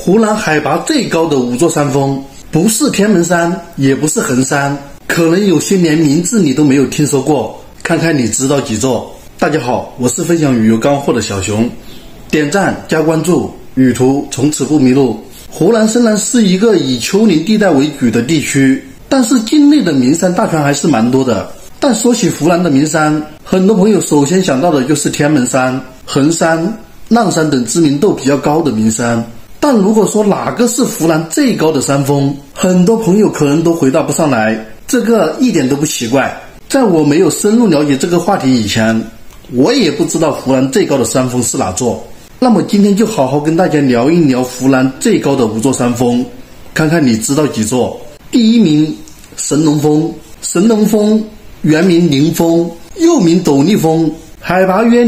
湖南海拔最高的5座山峰，不是天门山，也不是衡山，可能有些连名字你都没有听说过，看看你知道几座。大家好，我是分享旅游干货的小熊，点赞加关注，旅途从此不迷路。湖南深南是一个以丘陵地带为主的地区，但是境内的名山大川还是蛮多的。但说起湖南的名山，很多朋友首先想到的就是天门山、衡山、阆山等知名度比较高的名山。但如果说哪个是湖南最高的山峰，很多朋友可能都回答不上来，这个一点都不奇怪。在我没有深入了解这个话题以前，我也不知道湖南最高的山峰是哪座。那么今天就好好跟大家聊一聊湖南最高的5座山峰，看看你知道几座。第一名，神农峰。神农峰原名灵峰，又名斗笠峰，海拔约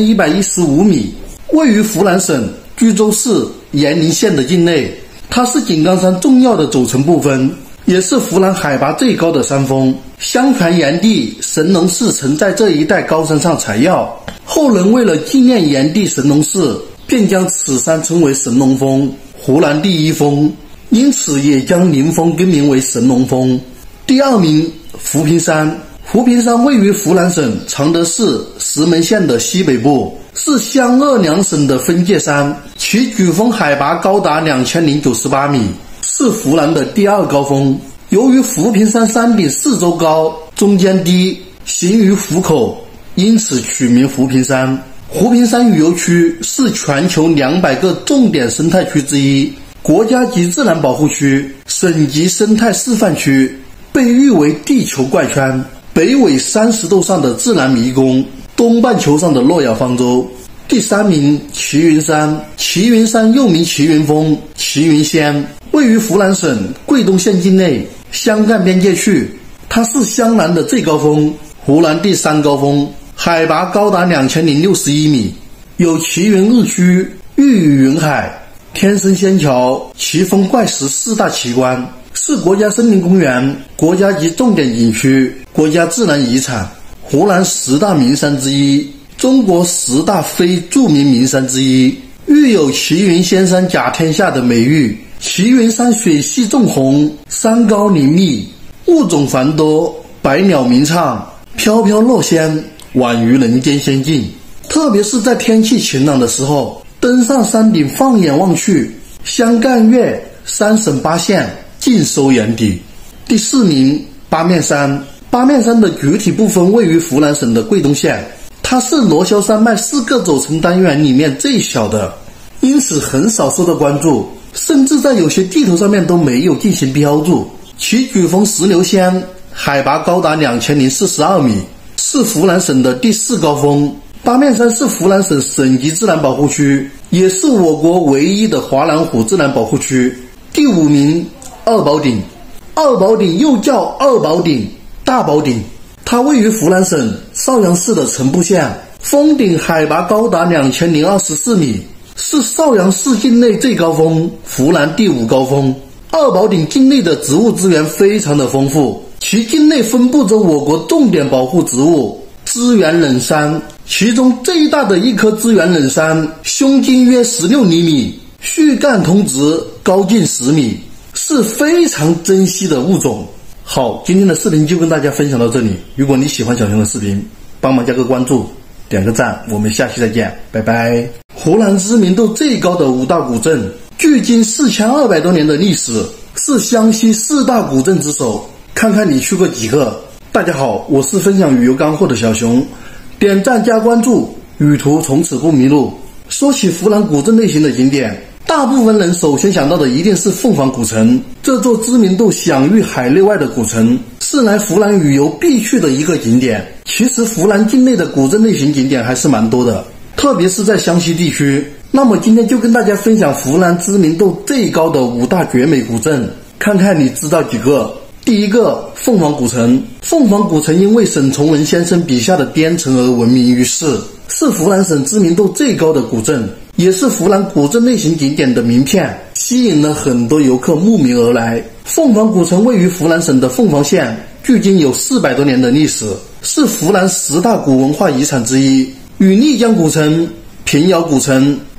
2115米，位于湖南省居州市延宁县的境内。它是井冈山重要的组成部分，也是湖南海拔最高的山峰。相传炎帝神农氏曾在这一带高山上采药，后人为了纪念炎帝神农氏，便将此山称为神农峰，湖南第一峰，因此也将灵峰更名为神农峰。第二名，浮萍山。浮萍山位于湖南省常德市石门县的西北部，是湘鄂两省的分界山，其主峰海拔高达2098米，是湖南的第2高峰。由于浮萍山山顶四周高，中间低，形于湖口，因此取名浮萍山。浮萍山旅游区是全球200个重点生态区之一，国家级自然保护区、省级生态示范区，被誉为地球怪圈，北纬30度上的自然迷宫，东半球上的诺亚方舟。第三名，齐云山。齐云山又名齐云峰、齐云仙，位于湖南省桂东县境内湘赣边界区。它是湘南的最高峰，湖南第3高峰，海拔高达2061米，有齐云日区、玉宇云海、天生仙桥、奇峰怪石4大奇观，是国家森林公园、国家级重点景区、国家自然遗产，湖南10大名山之一，中国10大非著名名山之一，育有齐云仙山甲天下的美誉。齐云山水系纵横，山高林密，物种繁多，百鸟鸣唱，飘飘若仙，宛于人间仙境。特别是在天气晴朗的时候，登上山顶放眼望去，湘赣粤3省8县尽收眼底。第4名，八面山。八面山的具体部分位于湖南省的桂东县，它是罗霄山脉4个组成单元里面最小的，因此很少受到关注，甚至在有些地图上面都没有进行标注。其主峰石榴仙，海拔高达2042米，是湖南省的第4高峰。八面山是湖南省省级自然保护区，也是我国唯一的华南虎自然保护区。第5名，二宝顶。二宝顶又叫二宝顶、大宝顶，它位于湖南省邵阳市的城步县，峰顶海拔高达2024米，是邵阳市境内最高峰，湖南第5高峰。二宝顶境内的植物资源非常的丰富，其境内分布着我国重点保护植物资源冷杉，其中最大的一棵资源冷杉胸径约16厘米，须干通直，高近10米，是非常珍惜的物种。好，今天的视频就跟大家分享到这里，如果你喜欢小熊的视频，帮忙加个关注，点个赞，我们下期再见，拜拜。湖南知名度最高的5大古镇，距今4200多年的历史，是湘西4大古镇之首，看看你去过几个。大家好，我是分享旅游干货的小熊，点赞加关注，旅途从此不迷路。说起湖南古镇类型的景点，大部分人首先想到的一定是凤凰古城，这座知名度享誉海内外的古城，是来湖南旅游必去的一个景点。其实湖南境内的古镇类型景点还是蛮多的，特别是在湘西地区。那么今天就跟大家分享湖南知名度最高的5大绝美古镇，看看你知道几个。第一个，凤凰古城。凤凰古城因为沈从文先生笔下的滇城而闻名于世，是湖南省知名度最高的古镇，也是湖南古镇类型景点的名片，吸引了很多游客慕名而来。凤凰古城位于湖南省的凤凰县，距今有400多年的历史，是湖南10大古文化遗产之一，与丽江古城、平遥古城、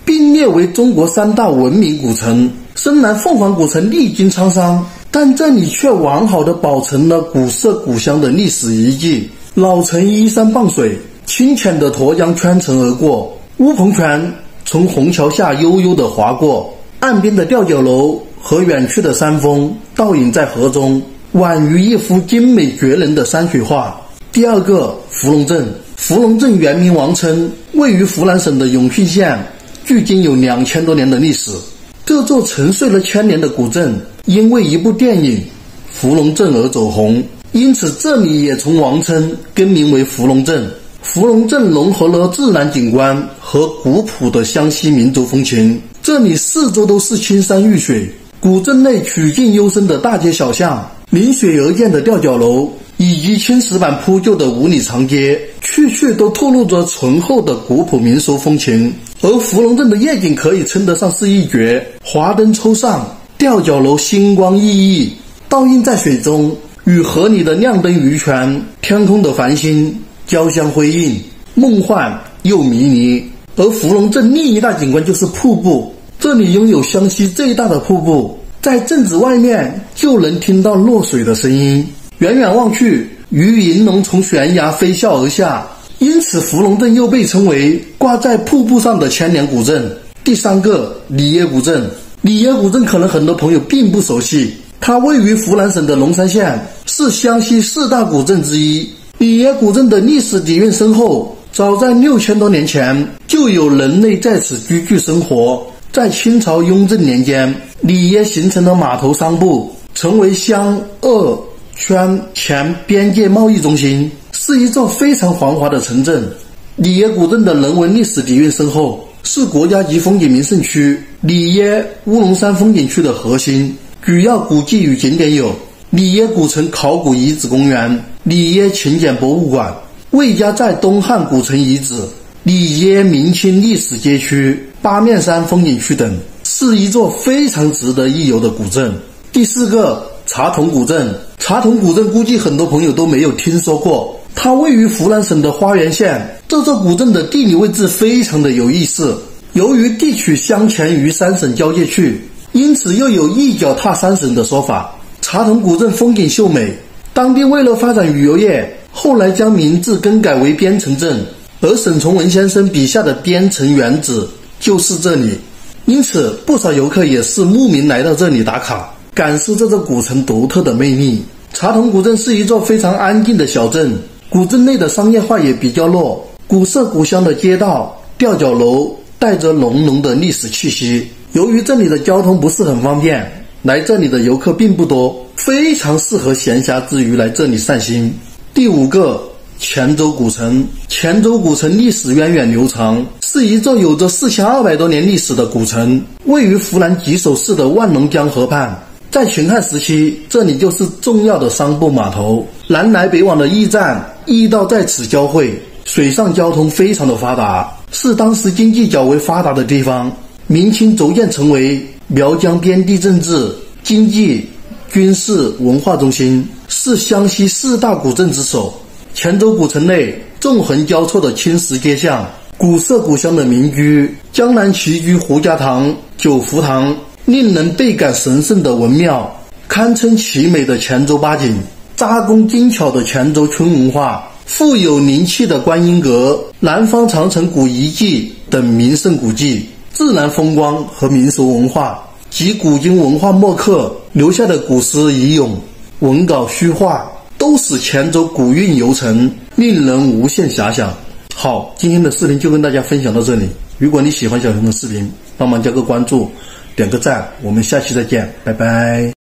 并列为中国3大文明古城。深南凤凰古城历经沧桑，但这里却完好的保存了古色古香的历史遗迹。老城依山傍水，清浅的沱江圈城而过，乌篷船从虹桥下悠悠地划过，岸边的吊脚楼和远去的山峰倒影在河中，宛于一幅精美绝伦的山水画。第二个，伏龙镇。伏龙镇原名王村，位于湖南省的永庆县，距今有2000多年的历史。这座沉睡了1000年的古镇，因为一部电影《伏龙镇》而走红，因此这里也从王村更名为伏龙镇。伏龙镇融合了自然景观和古朴的湘西民族风情，这里四周都是青山绿水，古镇内曲径幽深的大街小巷，临水而建的吊脚楼，以及青石板铺就的五里长街，区区都透露着醇厚的古朴民俗风情。而伏龙镇的夜景可以称得上是一绝，华灯初上，吊脚楼星光熠熠，倒映在水中，与河里的亮灯渔船、天空的繁星交相辉映，梦幻又迷离。而伏龙镇另一大景观就是瀑布，这里拥有湘西最大的瀑布，在镇子外面就能听到落水的声音，远远望去，鱼银龙从悬崖飞啸而下，因此伏龙镇又被称为挂在瀑布上的千年古镇。第三个，里耶古镇。里耶古镇可能很多朋友并不熟悉，它位于湖南省的龙山县，是湘西4大古镇之一。里耶古镇的历史底蕴深厚，早在6000多年前就有人类在此居住生活。在清朝雍正年间，里耶形成了码头商埠，成为湘鄂宣前边界贸易中心，是一座非常繁华的城镇。里耶古镇的人文历史底蕴深厚，是国家级风景名胜区里耶乌龙山风景区的核心。主要古迹与景点有里耶古城考古遗址公园、里耶秦简博物馆、魏家寨东汉古城遗址、里耶明清历史街区、八面山风景区等，是一座非常值得一游的古镇。第四个，茶桶古镇。茶桶古镇估计很多朋友都没有听说过，它位于湖南省的花垣县。这座古镇的地理位置非常的有意思，由于地处湘黔渝3省交界区，因此又有一脚踏3省的说法。茶桶古镇风景秀美，当地为了发展旅游业，后来将名字更改为边城镇，而沈从文先生笔下的边城原址就是这里，因此不少游客也是慕名来到这里打卡，感受这座古城独特的魅力。茶桶古镇是一座非常安静的小镇，古镇内的商业化也比较弱，古色古香的街道、吊脚楼带着浓浓的历史气息。由于这里的交通不是很方便，来这里的游客并不多，非常适合闲暇之余来这里散心。第五个，黔州古城。黔州古城历史源远流长，是一座有着4200多年历史的古城，位于湖南吉首市的万龙江河畔。在秦汉时期，这里就是重要的商埠码头，南来北往的驿站、驿道在此交汇，水上交通非常的发达，是当时经济较为发达的地方。明清逐渐成为苗疆边地政治、经济、军事、文化中心，是湘西4大古镇之首。黔州古城内纵横交错的青石街巷，古色古香的民居，江南齐居胡家堂、九福堂，令人倍感神圣的文庙，堪称奇美的黔州八景，扎工精巧的黔州村文化，富有灵气的观音阁、南方长城古遗迹等名胜古迹，自然风光和民俗文化及古今文化墨客留下的古诗遗咏、文稿虚画，都使黔州古韵犹存，令人无限遐想。好，今天的视频就跟大家分享到这里。如果你喜欢小熊的视频，帮忙加个关注，点个赞，我们下期再见，拜拜。